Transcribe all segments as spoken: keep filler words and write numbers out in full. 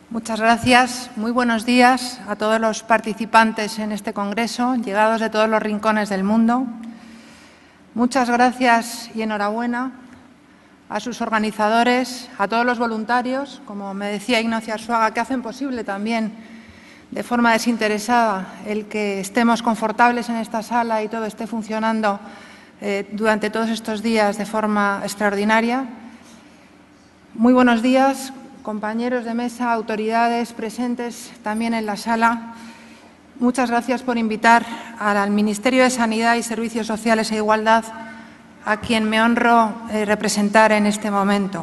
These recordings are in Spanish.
Muchas gracias. Muy buenos días a todos los participantes en este congreso, llegados de todos los rincones del mundo. Muchas gracias y enhorabuena a sus organizadores, a todos los voluntarios, como me decía Ignacio Arzuaga, que hacen posible también de forma desinteresada el que estemos confortables en esta sala y todo esté funcionando eh, durante todos estos días de forma extraordinaria. Muy buenos días, compañeros de mesa, autoridades presentes también en la sala. Muchas gracias por invitar al Ministerio de Sanidad y Servicios Sociales e Igualdad, a quien me honro eh, representar en este momento.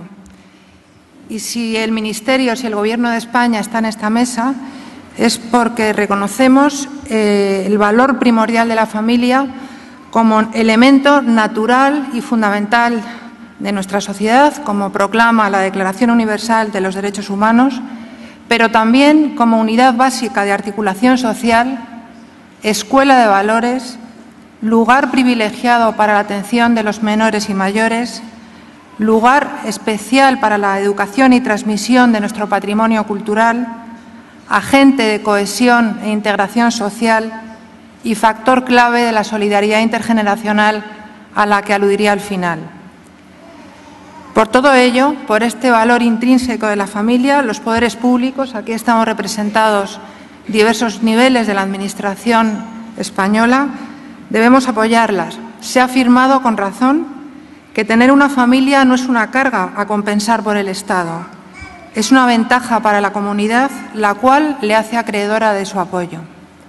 Y si el Ministerio, si el Gobierno de España está en esta mesa, es porque reconocemos eh, el valor primordial de la familia como elemento natural y fundamental de nuestra sociedad, como proclama la Declaración Universal de los Derechos Humanos, pero también como unidad básica de articulación social, escuela de valores, lugar privilegiado para la atención de los menores y mayores, lugar especial para la educación y transmisión de nuestro patrimonio cultural, agente de cohesión e integración social y factor clave de la solidaridad intergeneracional a la que aludiría al final. Por todo ello, por este valor intrínseco de la familia, los poderes públicos, aquí estamos representados diversos niveles de la Administración española, debemos apoyarlas. Se ha afirmado con razón que tener una familia no es una carga a compensar por el Estado, es una ventaja para la comunidad, la cual le hace acreedora de su apoyo.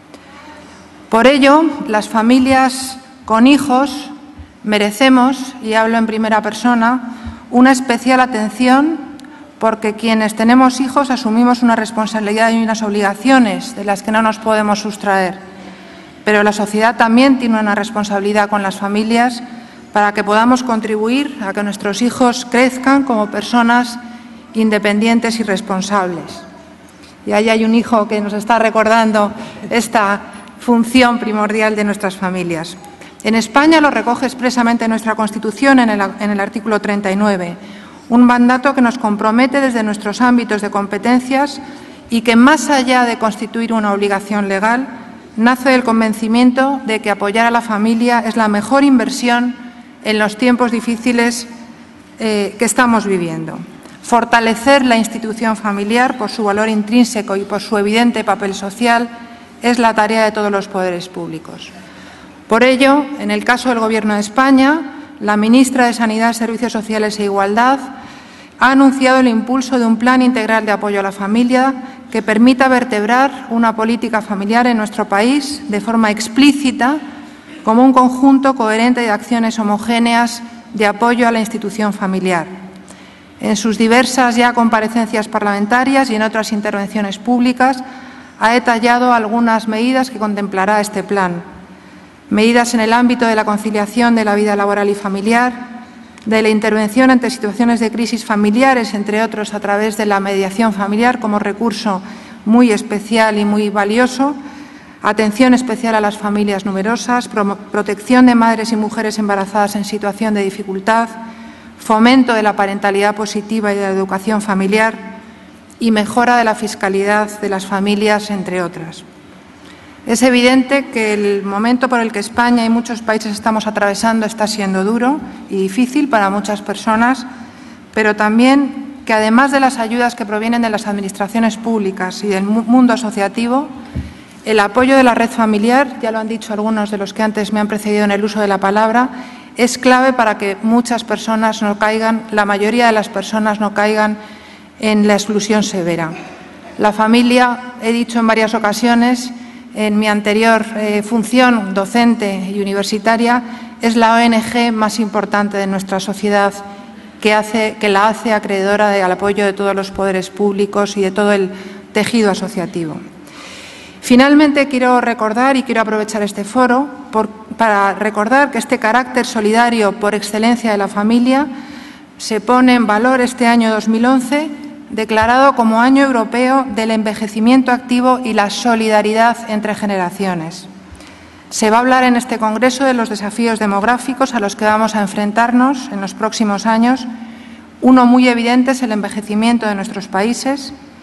Por ello, las familias con hijos merecemos, y hablo en primera persona, una especial atención, porque quienes tenemos hijos asumimos una responsabilidad y unas obligaciones de las que no nos podemos sustraer. Pero la sociedad también tiene una responsabilidad con las familias para que podamos contribuir a que nuestros hijos crezcan como personas independientes y responsables. Y ahí hay un hijo que nos está recordando esta función primordial de nuestras familias. En España lo recoge expresamente nuestra Constitución en el, en el artículo treinta y nueve, un mandato que nos compromete desde nuestros ámbitos de competencias y que, más allá de constituir una obligación legal, nace del convencimiento de que apoyar a la familia es la mejor inversión en los tiempos difíciles eh, que estamos viviendo. Fortalecer la institución familiar por su valor intrínseco y por su evidente papel social es la tarea de todos los poderes públicos. Por ello, en el caso del Gobierno de España, la ministra de Sanidad, Servicios Sociales e Igualdad ha anunciado el impulso de un plan integral de apoyo a la familia que permita vertebrar una política familiar en nuestro país de forma explícita como un conjunto coherente de acciones homogéneas de apoyo a la institución familiar. En sus diversas ya comparecencias parlamentarias y en otras intervenciones públicas ha detallado algunas medidas que contemplará este plan. Medidas en el ámbito de la conciliación de la vida laboral y familiar, de la intervención ante situaciones de crisis familiares, entre otros a través de la mediación familiar como recurso muy especial y muy valioso, atención especial a las familias numerosas, pro- protección de madres y mujeres embarazadas en situación de dificultad, fomento de la parentalidad positiva y de la educación familiar y mejora de la fiscalidad de las familias, entre otras. Es evidente que el momento por el que España y muchos países estamos atravesando está siendo duro y difícil para muchas personas, pero también que, además de las ayudas que provienen de las administraciones públicas y del mundo asociativo, el apoyo de la red familiar, ya lo han dicho algunos de los que antes me han precedido en el uso de la palabra, es clave para que muchas personas no caigan, la mayoría de las personas no caigan en la exclusión severa. La familia, he dicho en varias ocasiones, en mi anterior eh, función docente y universitaria, es la O N G más importante de nuestra sociedad, que, hace, que la hace acreedora de, al apoyo de todos los poderes públicos y de todo el tejido asociativo. Finalmente, quiero recordar y quiero aprovechar este foro por, para recordar que este carácter solidario por excelencia de la familia se pone en valor este año dos mil once, declarado como Año Europeo del Envejecimiento Activo y la Solidaridad entre Generaciones. Se va a hablar en este Congreso de los desafíos demográficos a los que vamos a enfrentarnos en los próximos años. Uno muy evidente es el envejecimiento de nuestros países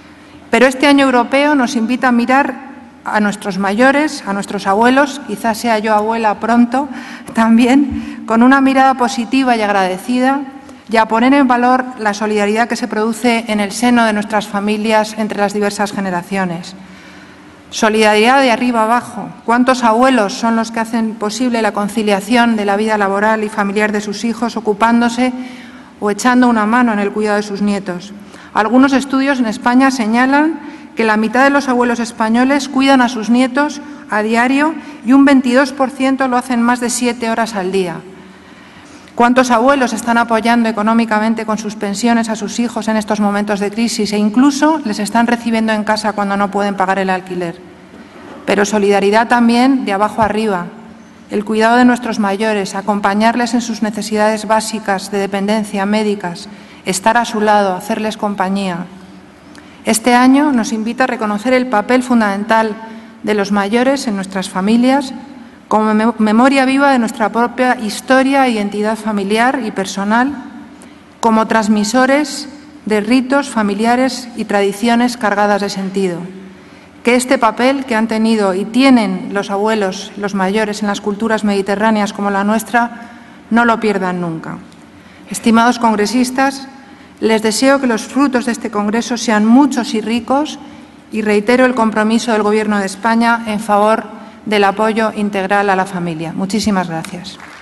Pero este año europeo nos invita a mirar a nuestros mayores, a nuestros abuelos, quizás sea yo abuela pronto también, con una mirada positiva y agradecida, y a poner en valor la solidaridad que se produce en el seno de nuestras familias entre las diversas generaciones. Solidaridad de arriba abajo. ¿Cuántos abuelos son los que hacen posible la conciliación de la vida laboral y familiar de sus hijos, ocupándose o echando una mano en el cuidado de sus nietos? Algunos estudios en España señalan que la mitad de los abuelos españoles cuidan a sus nietos a diario y un veintidós por ciento lo hacen más de siete horas al día. ¿Cuántos abuelos están apoyando económicamente con sus pensiones a sus hijos en estos momentos de crisis e incluso les están recibiendo en casa cuando no pueden pagar el alquiler? Pero solidaridad también de abajo arriba, el cuidado de nuestros mayores, acompañarles en sus necesidades básicas de dependencia, médicas, estar a su lado, hacerles compañía. Este año nos invita a reconocer el papel fundamental de los mayores en nuestras familias como memoria viva de nuestra propia historia e identidad familiar y personal, como transmisores de ritos familiares y tradiciones cargadas de sentido. Que este papel que han tenido y tienen los abuelos, los mayores en las culturas mediterráneas como la nuestra, no lo pierdan nunca. Estimados congresistas, les deseo que los frutos de este Congreso sean muchos y ricos y reitero el compromiso del Gobierno de España en favor del apoyo integral a la familia. Muchísimas gracias.